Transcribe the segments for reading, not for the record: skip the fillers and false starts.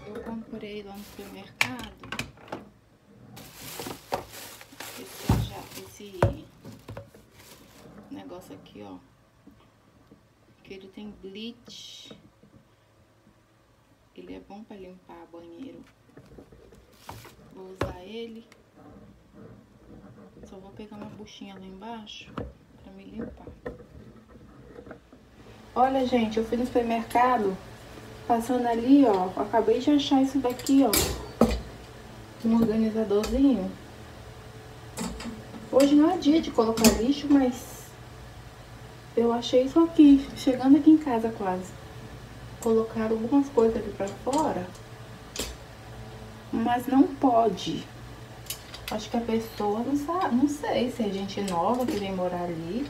Eu comprei lá no supermercado esse negócio aqui, ó. Que ele tem bleach. Ele é bom pra limpar banheiro. Vou usar ele. Só vou pegar uma buchinha lá embaixo pra me limpar. Olha, gente, eu fui no supermercado, passando ali, ó. Acabei de achar isso daqui, ó. Um organizadorzinho. Hoje não é dia de colocar lixo, mas eu achei isso aqui, chegando aqui em casa quase. Colocaram algumas coisas ali pra fora, mas não pode. Acho que a pessoa não sabe, não sei se é gente nova que vem morar ali.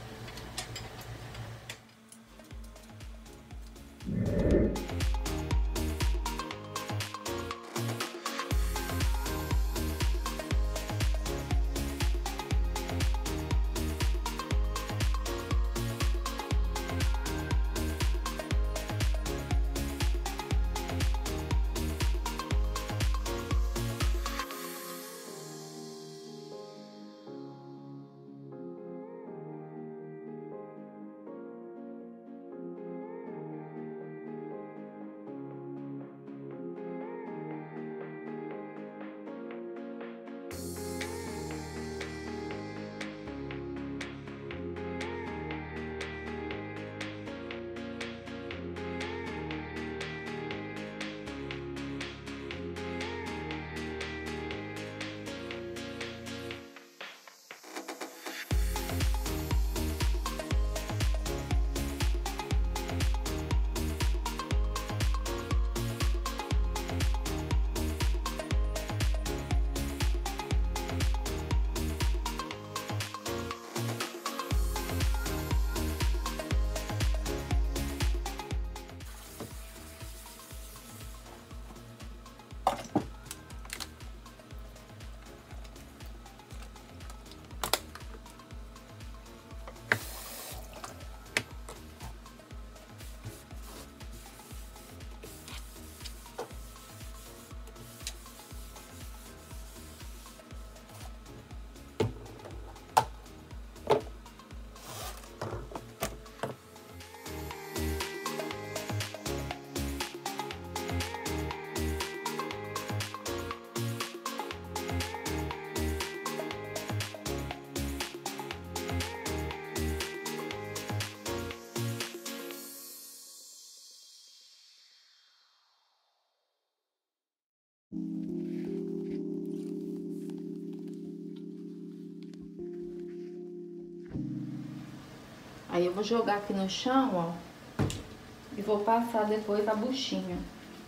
Aí eu vou jogar aqui no chão, ó, e vou passar depois a buchinha.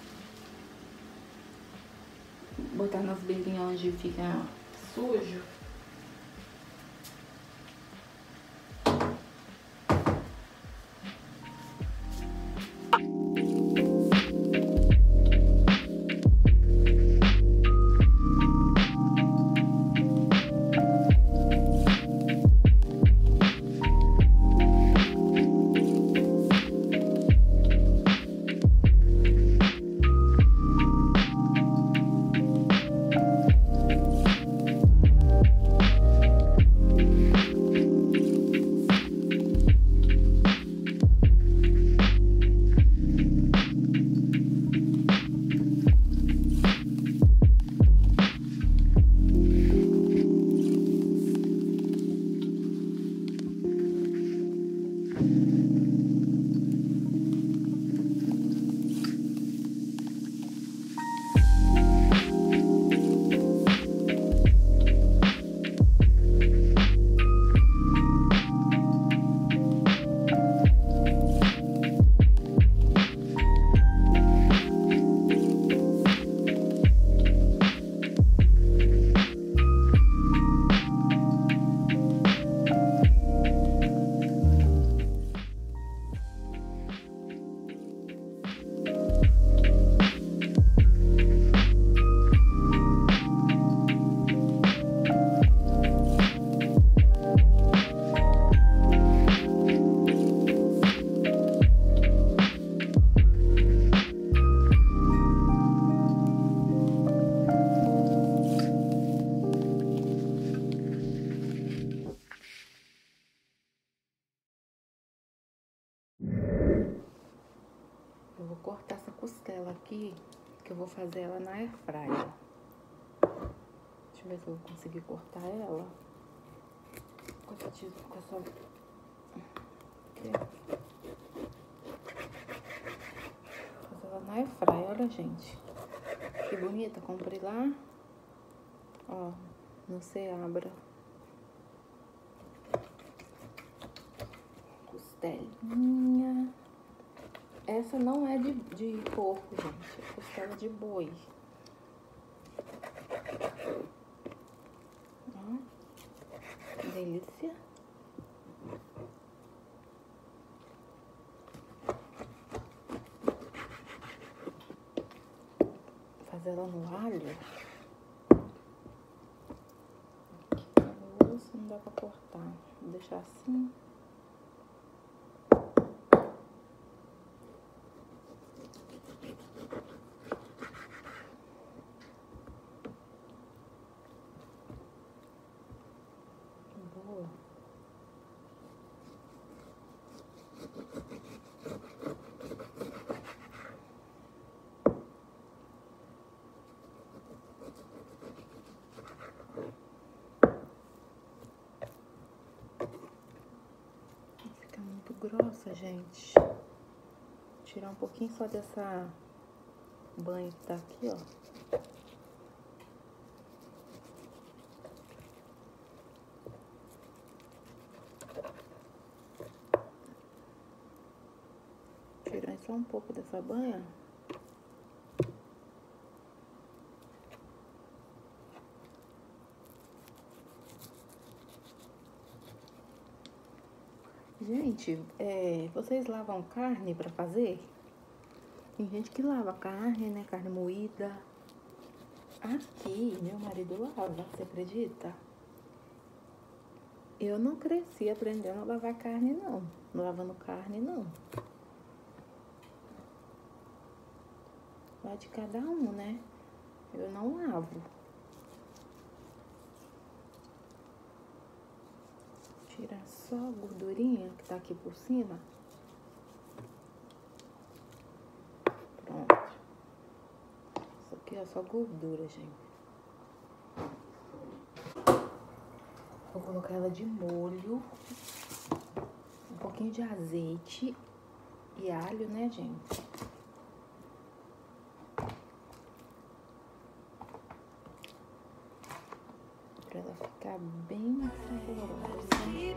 Botar nas beirinhas onde fica sujo. vou cortar essa costela aqui, que eu vou fazer ela na airfryer. Deixa eu ver se eu vou conseguir cortar ela. Com essa... Aqui. Fazer ela na airfryer, olha, gente. Que bonita, comprei lá. Ó, no Seabra. Costelinha. Essa não é de porco, gente. É costela de boi. Ó, que delícia. Fazer ela no alho. Aqui, não dá pra cortar. Vou deixar assim. Boa. Fica muito grossa, gente. Vou tirar um pouquinho só dessa banho que tá aqui, ó. Tirar só um pouco dessa banha. Gente, vocês lavam carne pra fazer? Tem gente que lava carne, né? Carne moída. Aqui, meu marido lava, você acredita? Eu não cresci aprendendo a lavar carne, não. Não lavando carne, não. Vai de cada um, né? Eu não lavo. Tirar só a gordurinha que tá aqui por cima. Pronto. Isso aqui é só gordura, gente. Vou colocar ela de molho. Um pouquinho de azeite e alho, né, gente? Pra ela ficar bem saborosa.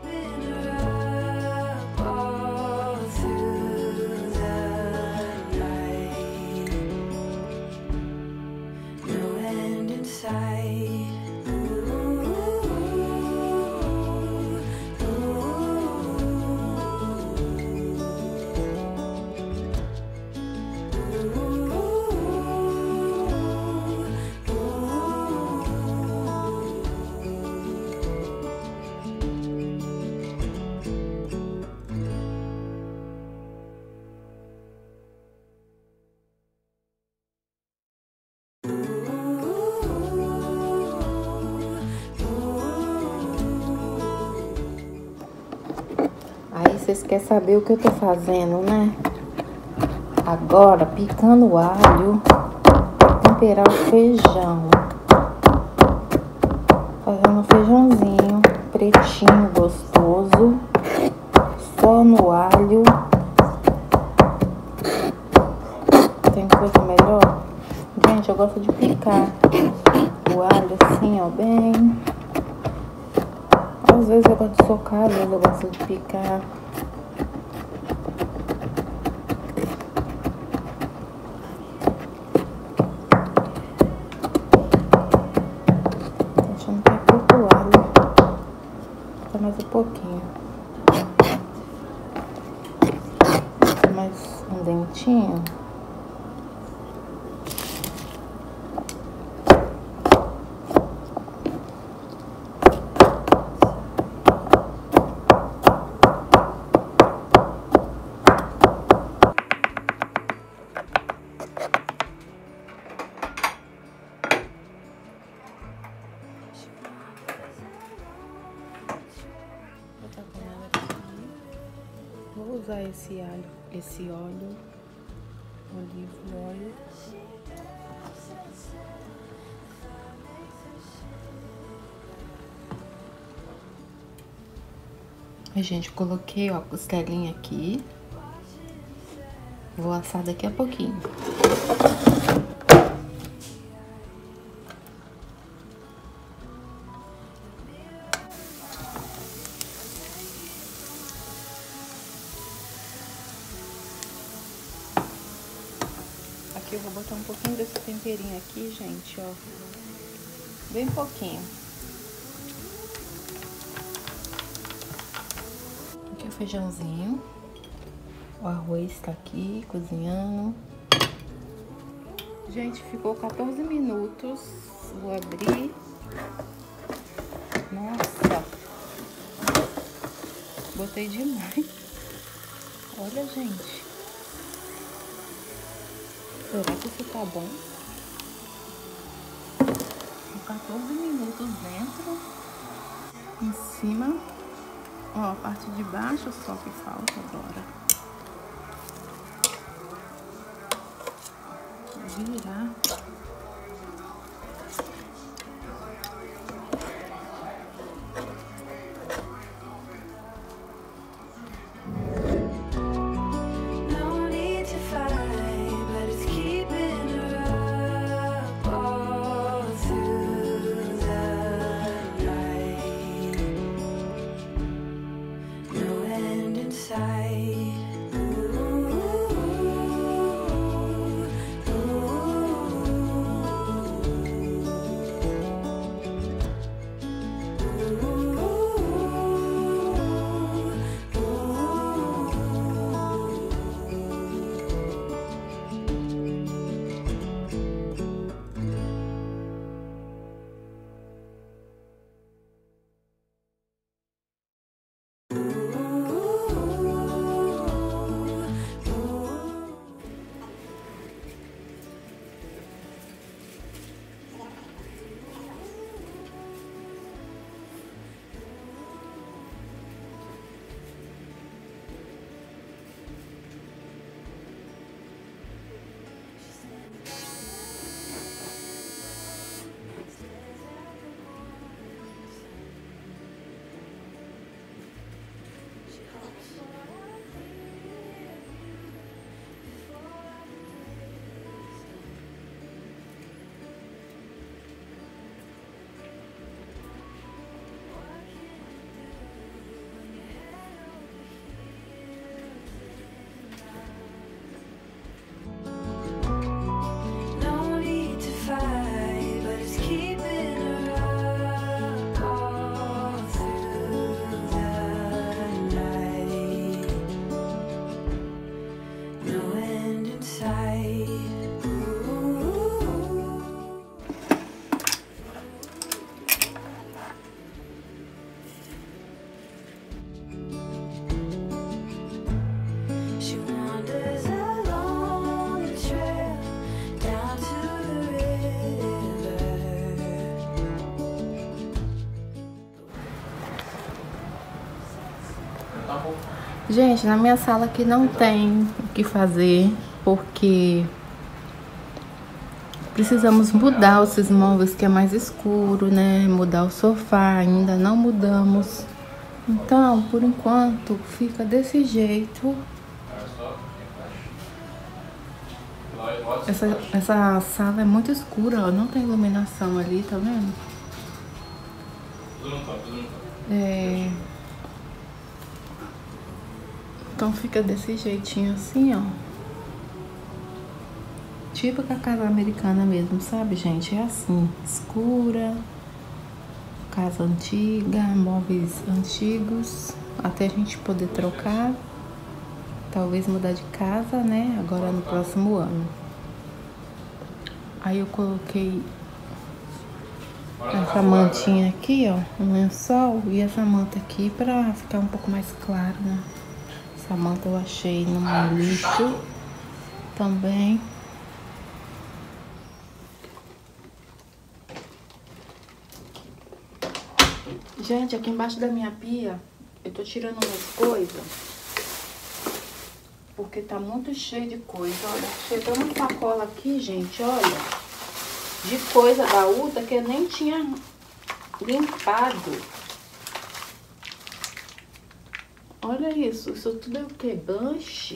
Aí vocês querem saber o que eu tô fazendo, né? Agora, picando o alho, temperar o feijão. Fazendo um feijãozinho pretinho, gostoso. Só no alho. Tem coisa melhor? Gente, eu gosto de picar o alho assim, ó, bem... Às vezes eu gosto de socar, às vezes eu gosto de picar. Tô achando que é pouco alho. Tá mais um pouquinho. Mais um dentinho. Vou usar esse óleo A gente, coloquei, ó, a costelinha aqui. Vou assar daqui a pouquinho. Aqui eu vou botar um pouquinho desse temperinho aqui, gente, ó. Bem pouquinho. Aqui o feijãozinho. O arroz tá aqui, cozinhando. Gente, ficou 14 minutos. Vou abrir. Nossa. Botei demais. Olha, gente. Será que isso tá bom? 14 minutos dentro. Em cima. Ó, a parte de baixo só que falta agora. Virar. Gente, na minha sala aqui não tem o que fazer, porque precisamos mudar esses móveis que é mais escuro, né? Mudar o sofá, ainda não mudamos. Então, por enquanto, fica desse jeito. Essa sala é muito escura, ó, não tem iluminação ali, tá vendo? Então fica desse jeitinho assim, ó. Tipo que a casa americana mesmo, sabe, gente? É assim, escura, casa antiga, móveis antigos, até a gente poder trocar, talvez mudar de casa, né? Agora no próximo ano. Aí eu coloquei essa mantinha aqui, ó, um lençol e essa manta aqui pra ficar um pouco mais claro, né? Essa manta eu achei no lixo também. Gente, aqui embaixo da minha pia, eu tô tirando umas coisas, porque tá muito cheio de coisa. Olha, chegou uma sacola aqui, gente, olha, de coisa da Uta que eu nem tinha limpado. Olha isso tudo é o que? Blush?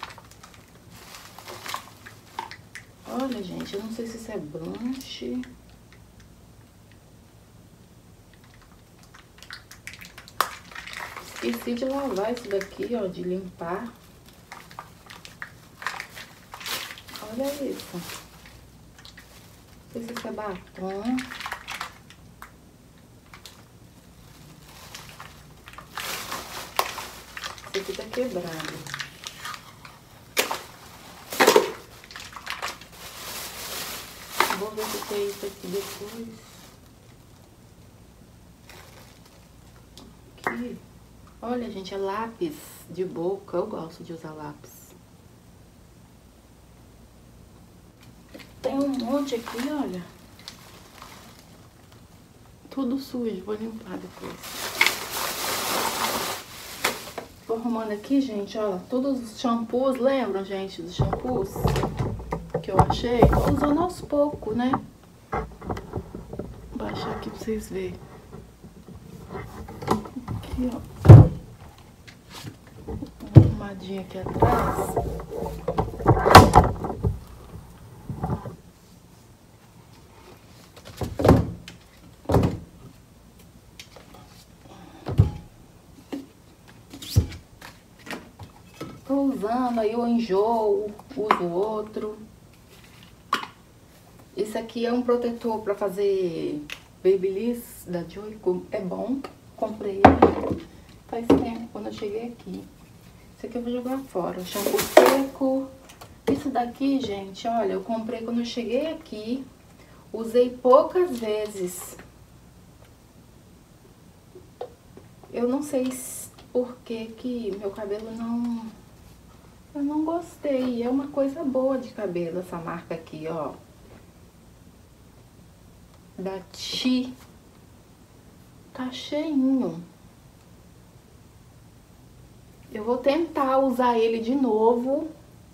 Olha, gente, eu não sei se isso é blush. Esqueci de lavar isso daqui, ó, de limpar. Olha isso. Não sei se isso é batom. Esse aqui tá quebrado. Vou ver o que é isso aqui depois. Aqui. Olha, gente, é lápis de boca. Eu gosto de usar lápis. Tem um monte aqui, olha. Tudo sujo. Vou limpar depois. Vou arrumando aqui, gente, olha. Todos os shampoos. Lembram, gente, dos shampoos que eu achei? Tô usando aos poucos, né? Vou baixar aqui pra vocês verem. Aqui, ó. Uma arrumadinha aqui atrás. Tô usando, aí eu enjoo, uso outro. Esse aqui é um protetor pra fazer Babyliss da Joy. É bom. Comprei ele faz tempo, quando eu cheguei aqui. Esse aqui eu vou jogar fora. O shampoo seco. Isso daqui, gente, olha, eu comprei quando eu cheguei aqui. Usei poucas vezes. Eu não sei por que meu cabelo não... Eu não gostei. É uma coisa boa de cabelo essa marca aqui, ó. Da Ti. Tá cheinho. Eu vou tentar usar ele de novo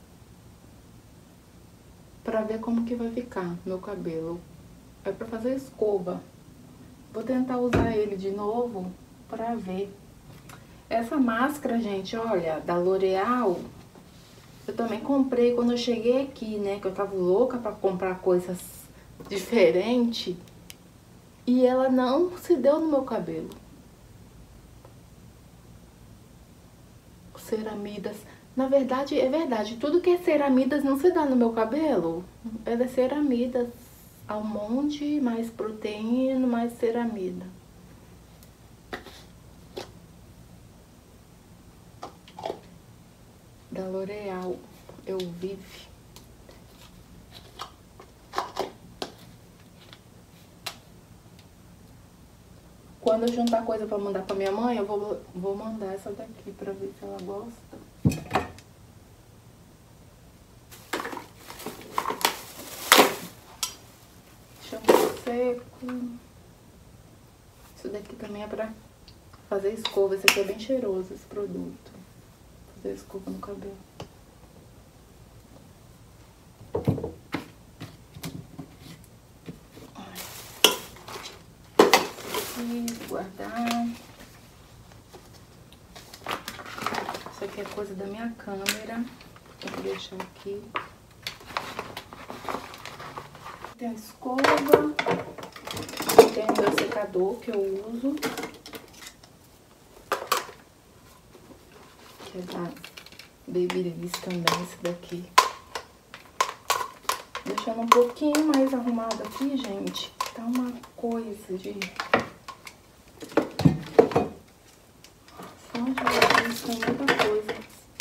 pra ver como que vai ficar meu cabelo. É pra fazer escova. Vou tentar usar ele de novo pra ver. Essa máscara, gente, olha, da L'Oreal, eu também comprei quando eu cheguei aqui, né? Que eu tava louca pra comprar coisas diferentes. E ela não se deu no meu cabelo. Ceramidas. Na verdade, é verdade. Tudo que é ceramidas não se dá no meu cabelo. Ela é ceramidas. Almond, mais proteína, mais ceramida. Da L'Oreal. Eu vive. Quando eu juntar coisa pra mandar pra minha mãe, eu vou mandar essa daqui pra ver se ela gosta. Shampoo seco. Isso daqui também é pra fazer escova. Esse aqui é bem cheiroso, esse produto. Fazer escova no cabelo. Guardar. Isso aqui é coisa da minha câmera. Vou deixar aqui. Tem a escova. Tem o meu secador que eu uso. Que é da Babyliss também, esse daqui. Deixando um pouquinho mais arrumado aqui, gente. Tá uma coisa de... Tem muita coisa.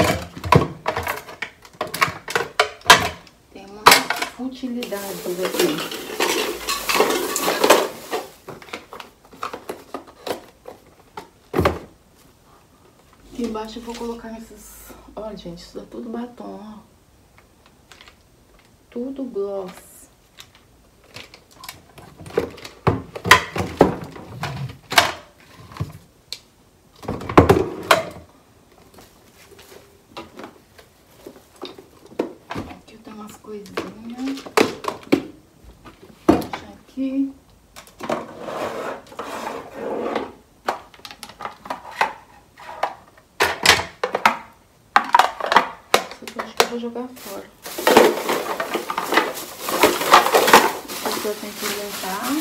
Tem muitas futilidades aqui. Aqui embaixo eu vou colocar esses... Olha, gente, isso é tudo batom, ó. Tudo gloss. Umas coisinhas. Deixa aqui. jogar fora. Isso eu tenho que limpar.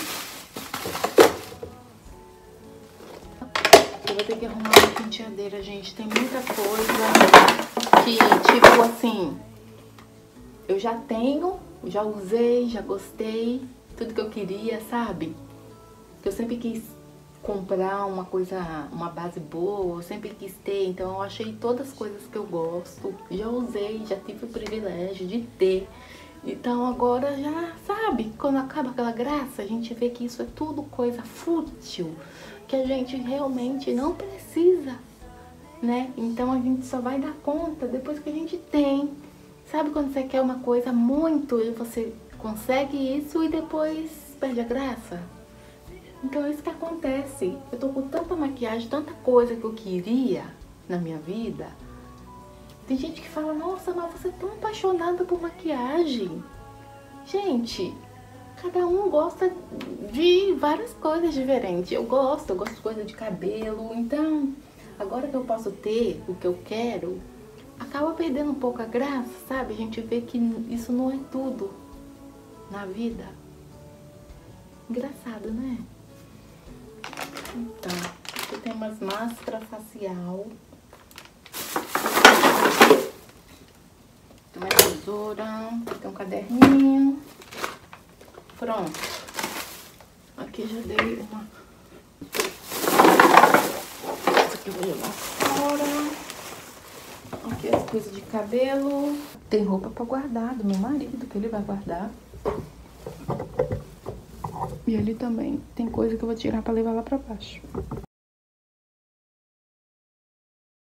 Eu vou ter que arrumar uma penteadeira, gente. Tem muita coisa que, tipo assim, eu já tenho, já usei, já gostei, tudo que eu queria, sabe? Que eu sempre quis comprar uma coisa, uma base boa, eu sempre quis ter, então eu achei todas as coisas que eu gosto, já usei, já tive o privilégio de ter. Então agora já, sabe, quando acaba aquela graça, a gente vê que isso é tudo coisa fútil, que a gente realmente não precisa, né? Então a gente só vai dar conta depois que a gente tem. Sabe quando você quer uma coisa muito e você consegue isso e depois perde a graça? Então é isso que acontece. Eu tô com tanta maquiagem, tanta coisa que eu queria na minha vida. Tem gente que fala, nossa, mas você é tão apaixonada por maquiagem. Gente, cada um gosta de várias coisas diferentes. Eu gosto de coisa de cabelo. Então, agora que eu posso ter o que eu quero, acaba perdendo um pouco a graça, sabe? A gente vê que isso não é tudo na vida. Engraçado, né? Então, aqui tem umas máscaras facial. Tem uma tesoura, tem um caderninho. Pronto. Aqui já dei uma... Essa aqui eu vou jogar fora. Aqui as coisas de cabelo. Tem roupa pra guardar do meu marido, que ele vai guardar. E ali também tem coisa que eu vou tirar pra levar lá pra baixo.